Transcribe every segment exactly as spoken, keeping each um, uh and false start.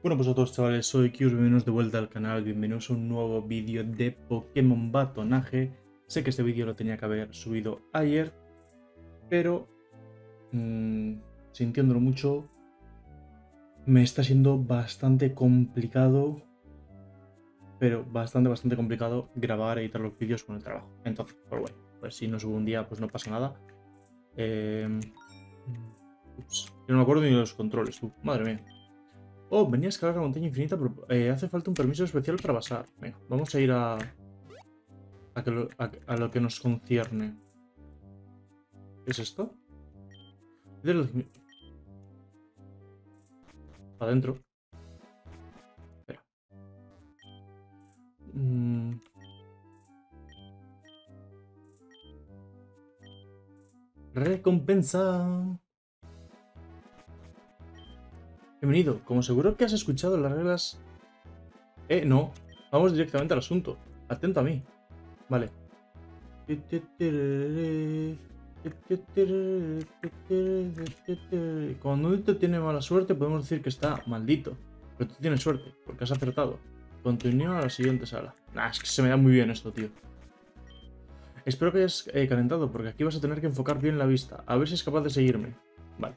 Bueno, pues a todos chavales, soy Kius, bienvenidos de vuelta al canal, bienvenidos a un nuevo vídeo de Pokémon Batonaje. Sé que este vídeo lo tenía que haber subido ayer, pero mmm, sintiéndolo mucho, me está siendo bastante complicado, pero bastante, bastante complicado grabar e editar los vídeos con el trabajo. Entonces, pues bueno, pues si no subo un día, pues no pasa nada. Eh, ups, yo no me acuerdo ni de los controles, tú, madre mía. Oh, venía a escalar la montaña infinita, pero eh, hace falta un permiso especial para pasar. Venga, vamos a ir a, a, que lo, a, a lo que nos concierne. ¿Qué es esto? Adentro. Espera. Mm. Recompensa. Bienvenido. Como seguro que has escuchado las reglas... Eh, no. Vamos directamente al asunto. Atento a mí. Vale. Cuando un adulto tiene mala suerte, podemos decir que está maldito. Pero tú tienes suerte, porque has acertado. Continúa a la siguiente sala. Nah, es que se me da muy bien esto, tío. Espero que hayas eh, calentado, porque aquí vas a tener que enfocar bien la vista. A ver si es capaz de seguirme. Vale.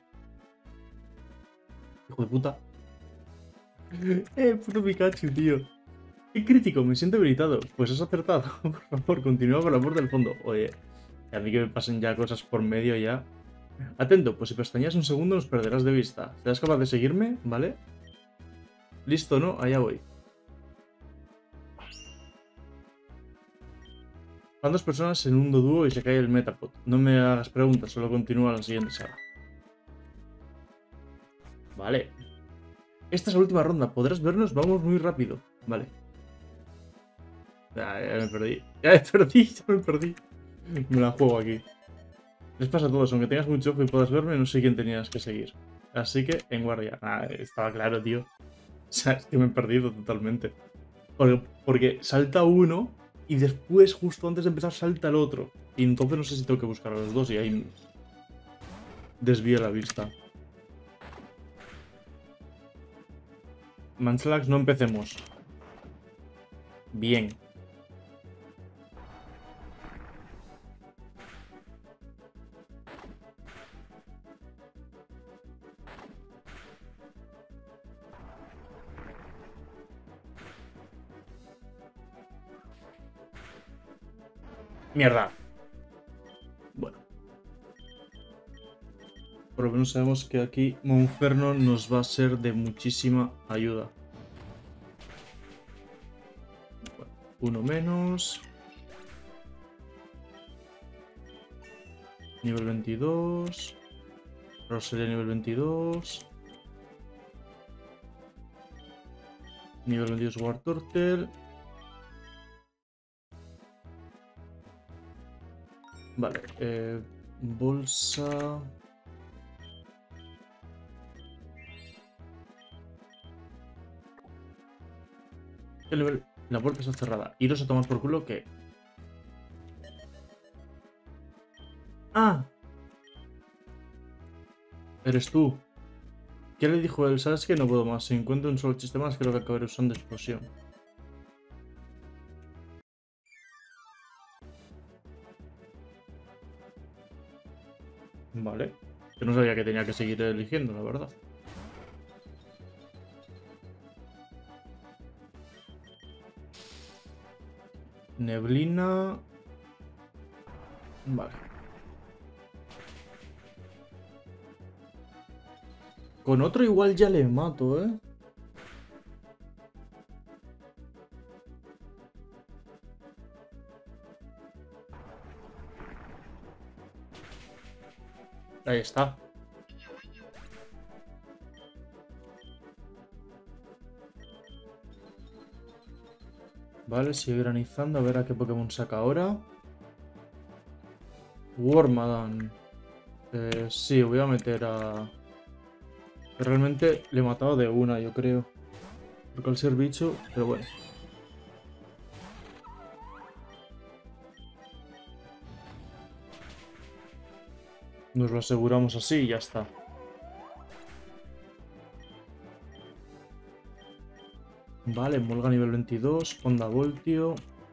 Hijo de puta. Eh, puto Pikachu, tío. ¡Qué crítico! Me siento habilitado. Pues has acertado. Por favor, continúa con la puerta del fondo. Oye, a mí que me pasen ya cosas por medio ya. Atento, pues si pestañeas un segundo nos perderás de vista. ¿Serás capaz de seguirme? ¿Vale? Listo, ¿no? Allá voy. Van dos personas en un dúo y se cae el Metapod. No me hagas preguntas, solo continúa la siguiente sala. Vale. Esta es la última ronda. ¿Podrás vernos? Vamos muy rápido. Vale. Ya, ya me perdí. Ya me perdí, ya me perdí. Me la juego aquí. Les pasa a todos, aunque tengas mucho ojo y puedas verme, no sé quién tenías que seguir. Así que, en guardia. Ah, estaba claro, tío. O sea, es que me he perdido totalmente. Porque, porque salta uno y después, justo antes de empezar, salta el otro. Y entonces no sé si tengo que buscar a los dos y ahí desvío la vista. Manslax, no empecemos. Bien. Mierda. Bueno. Por lo menos sabemos que aquí Monferno nos va a ser de muchísima ayuda. Bueno, uno menos. Nivel veintidós. Roselia nivel veintidós. Nivel veintidós War Turtle. Vale, eh, bolsa... ¿Qué nivel? La puerta está cerrada. Iros a tomar por culo que... ¡Ah! Eres tú. ¿Qué le dijo él? ¿Sabes que no puedo más? Si encuentro un solo chiste más, creo que acabaré usando explosión. Vale. Yo no sabía que tenía que seguir eligiendo, la verdad. Neblina... Vale. Con otro igual ya le mato, ¿eh? Ahí está. Vale, sigue granizando. A ver a qué Pokémon saca ahora. Wormadam. Eh, sí, voy a meter a... Realmente le he matado de una, yo creo. Porque al ser bicho, pero bueno. Nos lo aseguramos así y ya está. Vale, Molga nivel veintidós, Honda Voltio.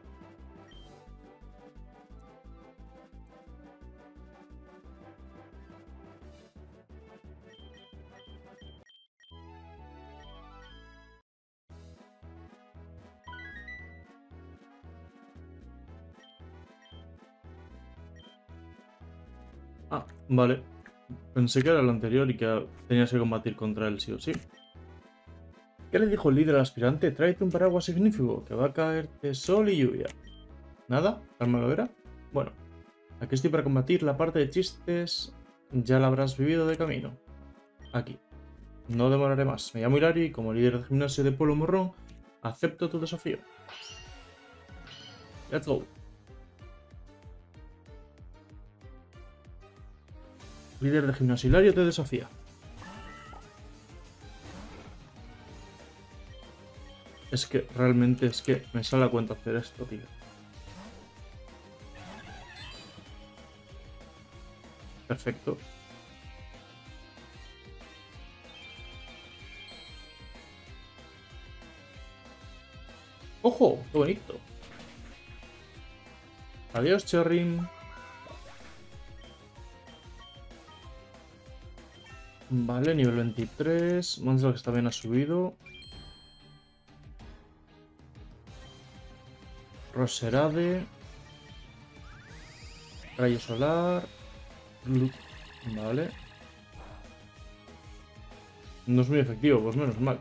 Ah, vale. Pensé que era el anterior y que tenías que combatir contra él sí o sí. ¿Qué le dijo el líder al aspirante? Tráete un paraguas signífico, que va a caerte sol y lluvia. ¿Nada? ¿Calma lo era? Bueno, aquí estoy para combatir la parte de chistes. Ya la habrás vivido de camino. Aquí. No demoraré más. Me llamo Hilario y como líder de gimnasio de Pueblo Morrón, acepto tu desafío. Let's go. Líder de gimnasio Hilario te desafía. Es que realmente es que me sale a cuenta hacer esto, tío. Perfecto. ¡Ojo! ¡Qué bonito! Adiós, Cherrim. Vale, nivel veintitrés. Monster que también ha subido. Roserade. Rayo solar. Vale. No es muy efectivo, pues menos mal.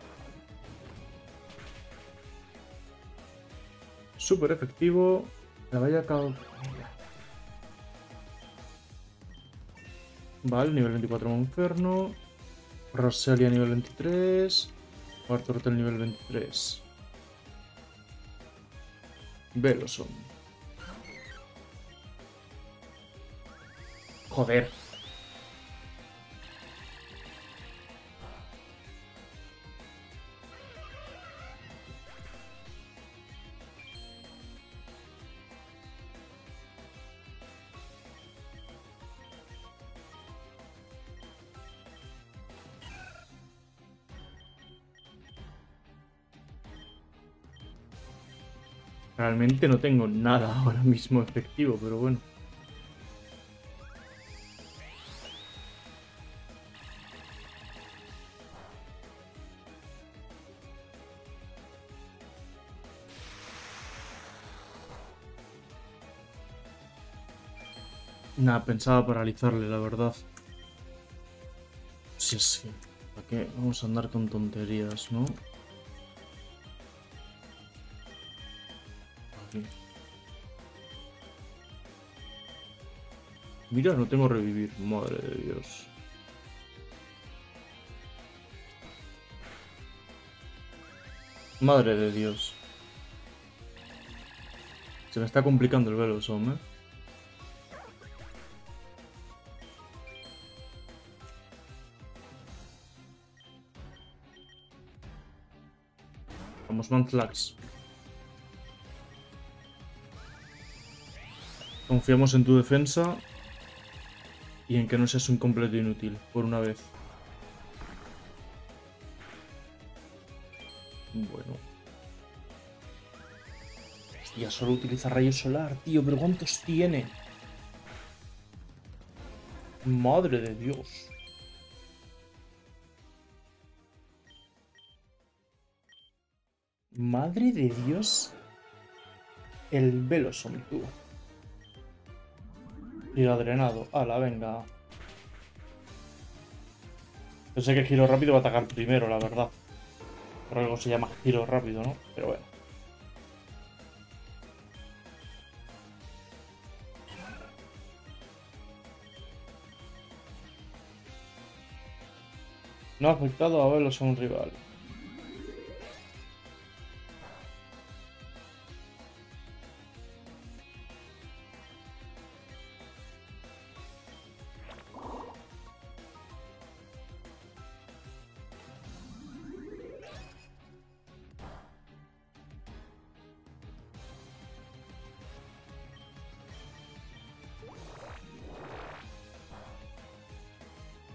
Súper efectivo. La vaya cao. Vale, nivel veinticuatro Monferno. Roselia nivel veintitrés. Cuarto Rotel nivel veintitrés. Veloson. Joder. Realmente no tengo nada ahora mismo efectivo, pero bueno. Nada, pensaba paralizarle, la verdad. Si es que... ¿Para qué vamos a andar con tonterías, no? Aquí. Mira, no tengo revivir. Madre de Dios. Madre de Dios. Se me está complicando el Velosom, ¿eh? Vamos, Mantlax. Confiamos en tu defensa y en que no seas un completo inútil, por una vez. Bueno. Hostia, solo utiliza rayo solar, tío, pero ¿cuántos tiene? Madre de Dios. Madre de Dios. El Velosom, tú. Giro drenado. Ala, venga. Pensé que giro rápido va a atacar primero, la verdad. Por algo se llama giro rápido, ¿no? Pero bueno. No ha afectado a Velosom un rival.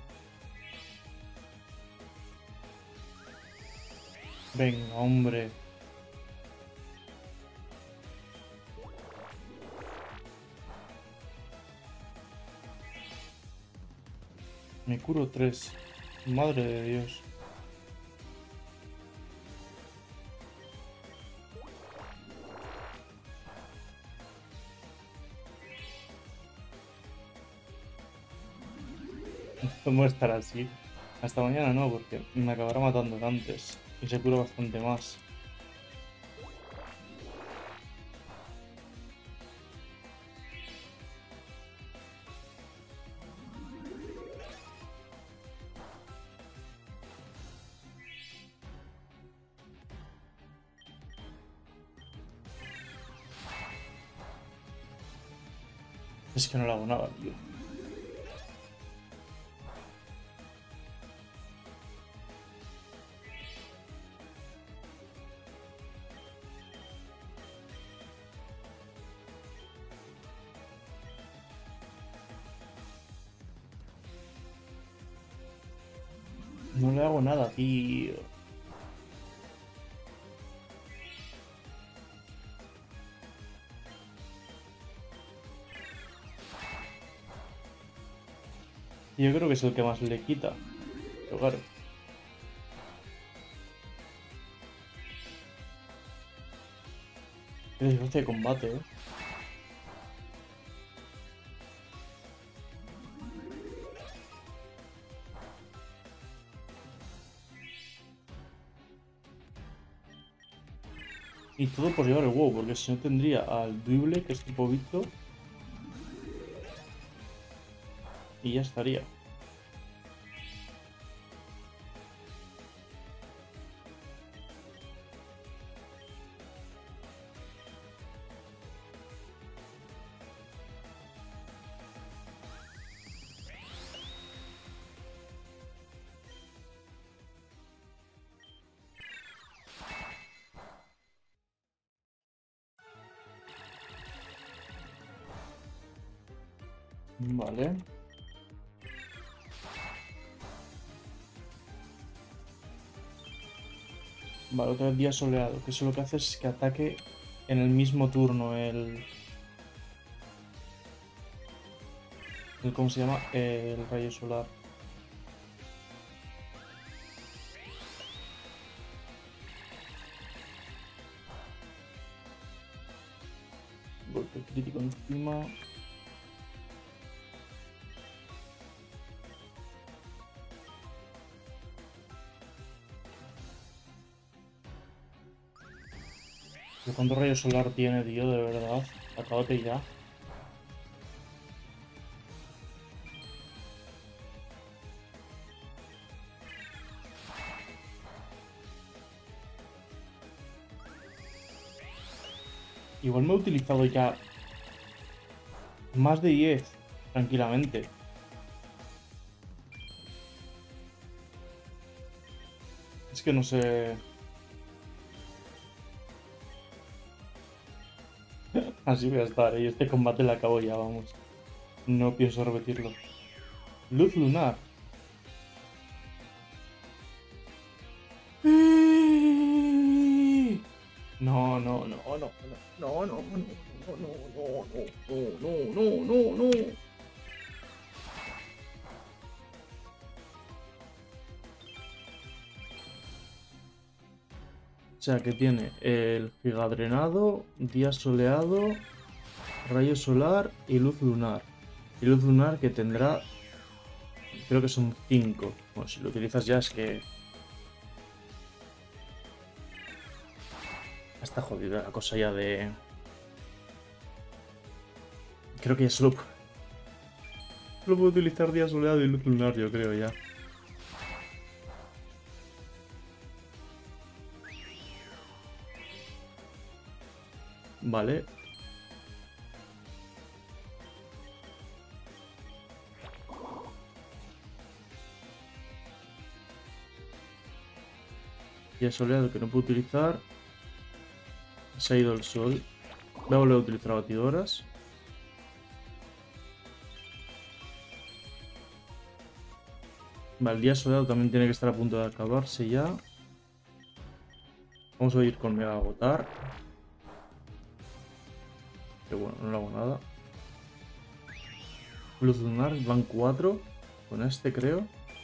Venga, hombre. Me curo tres. Madre de Dios. ¿Cómo estar así? Hasta mañana no, porque me acabará matando antes. Y se cura bastante más. Es que no le hago nada, tío. No le hago nada, tío. Yo creo que es el que más le quita. Pero claro. Qué desgracia de combate, eh. Y todo por llevar el huevo, porque si no tendría al Duible, que es tipo Victo. Y ya estaría. Vale. Vale, otra vez día soleado, que eso lo que hace es que ataque en el mismo turno el... el ¿cómo se llama? El rayo solar. Golpe crítico encima. ¿Pero cuánto rayo solar tiene, tío? De verdad. Acábate ya. Igual me he utilizado ya más de diez, tranquilamente. Es que no sé... Así voy a estar, ¿eh? Y este combate lo acabo ya, vamos. No pienso repetirlo. Luz lunar. No, no, no, no, no, no, no, no, no, no, no, no, no, no, no. O sea que tiene el gigadrenado, día soleado, rayo solar y luz lunar. Y luz lunar que tendrá, creo que son cinco. Bueno, si lo utilizas ya es que... está jodida la cosa ya de... Creo que ya solo... solo puedo utilizar día soleado y luz lunar, yo creo ya. Vale. Día soleado que no puedo utilizar. Se ha ido el sol. Voy a volver a utilizar batidoras. Vale, el día soleado también tiene que estar a punto de acabarse ya. Vamos a ir con mega agotar. Pero bueno, no le hago nada. Luz lunar, van cuatro. Con este creo.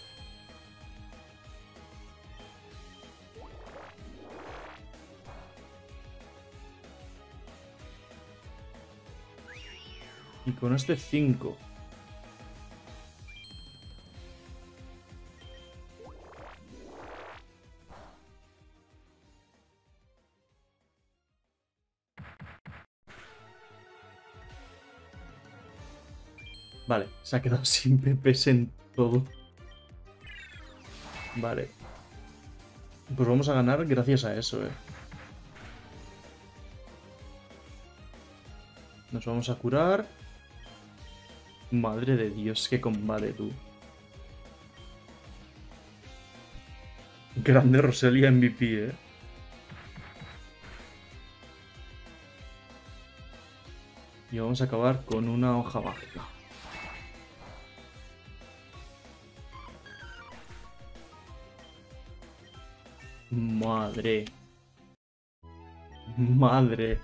Y con este cinco. Vale, se ha quedado sin P Ps en todo. Vale. Pues vamos a ganar gracias a eso, eh. Nos vamos a curar. Madre de Dios, qué combate, tú. Grande Roselia M V P, eh. Y vamos a acabar con una hoja mágica. Madre. Madre.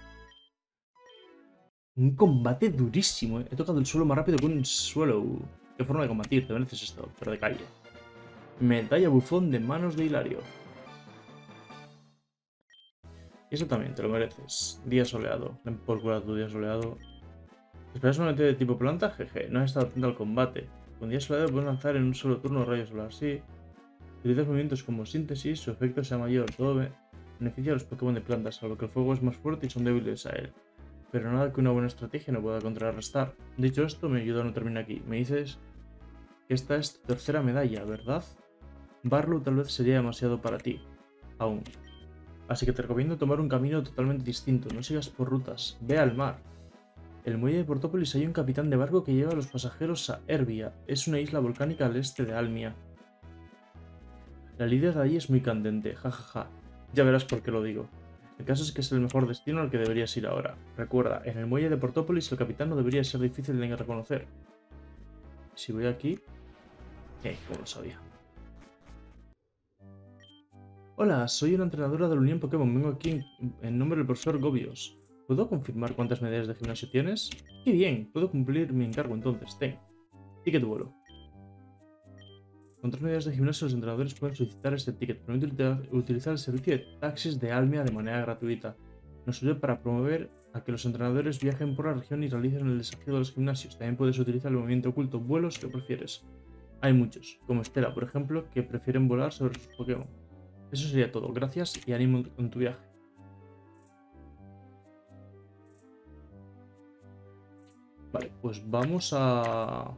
Un combate durísimo, ¿eh? He tocado el suelo más rápido que un suelo. Qué forma de combatir, te mereces esto, pero de calle. Medalla bufón de manos de Hilario. Eso también, te lo mereces. Día soleado. Ven por culo a tu día soleado. ¿Esperas un mente de tipo planta? Jeje, no has estado atento al combate. Con día soleado puedes lanzar en un solo turno rayos solar. Sí. Utilizas movimientos como síntesis, su efecto sea mayor. Todo beneficia a los Pokémon de plantas, salvo que el fuego es más fuerte y son débiles a él. Pero nada que una buena estrategia no pueda contrarrestar. Dicho esto, me ayuda a no terminar aquí. Me dices que esta es tu tercera medalla, ¿verdad? Barlow tal vez sería demasiado para ti. Aún. Así que te recomiendo tomar un camino totalmente distinto. No sigas por rutas. Ve al mar. En el muelle de Portópolis hay un capitán de barco que lleva a los pasajeros a Erbia. Es una isla volcánica al este de Almia. La lidia de allí es muy candente. Jajaja. Ja, ja. Ya verás por qué lo digo. El caso es que es el mejor destino al que deberías ir ahora. Recuerda, en el muelle de Portópolis el capitán no debería ser difícil de reconocer. Si voy aquí... Eh, como lo sabía. Hola, soy una entrenadora de la Unión Pokémon. Vengo aquí en, en nombre del profesor Gobios. ¿Puedo confirmar cuántas medallas de gimnasio tienes? ¡Qué bien! Puedo cumplir mi encargo entonces. Ten. Ticket vuelo. Con tres medallas de gimnasio los entrenadores pueden solicitar este ticket. Permite utilizar el servicio de taxis de Almia de manera gratuita. Nos sirve para promover a que los entrenadores viajen por la región y realicen el desafío de los gimnasios. También puedes utilizar el movimiento oculto vuelos que prefieres. Hay muchos, como Estela, por ejemplo, que prefieren volar sobre sus Pokémon. Eso sería todo. Gracias y ánimo en tu viaje. Vale, pues vamos a...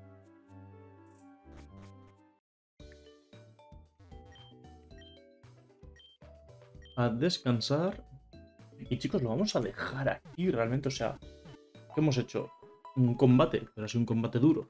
a descansar. Y chicos, lo vamos a dejar aquí realmente. O sea, ¿qué hemos hecho? Un combate, pero ha sido un combate duro.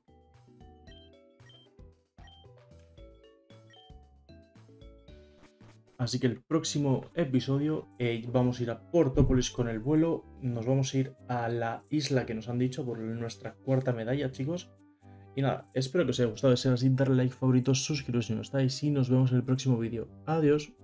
Así que el próximo episodio eh, vamos a ir a Portópolis con el vuelo. Nos vamos a ir a la isla que nos han dicho por nuestra cuarta medalla, chicos. Y nada, espero que os haya gustado. Si es así, darle like, favoritos, suscribiros si no estáis y nos vemos en el próximo vídeo. Adiós.